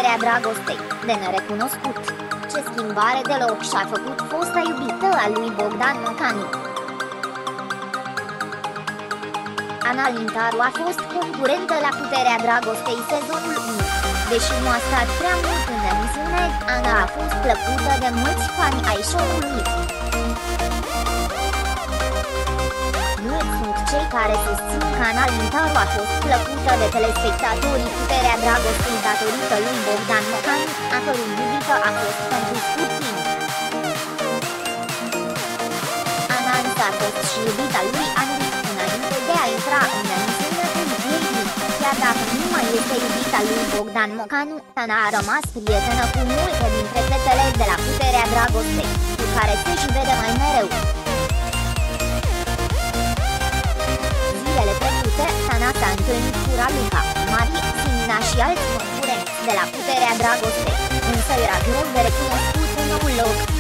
puterea dragostei, de nerecunoscut. Ce schimbare de loc și-a făcut fosta iubită a lui Bogdan Mocanu. Ana Lintaru a fost concurentă la Puterea Dragostei sezonul 1. Deși nu a stat prea mult în emisiune, Ana a fost plăcută de mulți fani ai show-ului. Mulți sunt cei care susțin că Ana Lintaru a fost plăcută de telespectatorii Puterea Dragostei datorită lui Bogdan Mocanu, a cărui iubită a fost pentru scurt timp. Ana însă a fost și iubita lui Andrei înainte de a intra în emisiune cu ei. Chiar dacă nu mai este iubita lui Bogdan Mocanu, Ana a rămas prietenă cu multe dintre fetele de la Puterea Dragostei, cu care se și vede mai mereu. Zilele trecute, Ana s-a întâlnit cu Raluca, Mari, Simina și alți concurenți de la Puterea Dragostei, însă era greu de recunoscut un nou loc.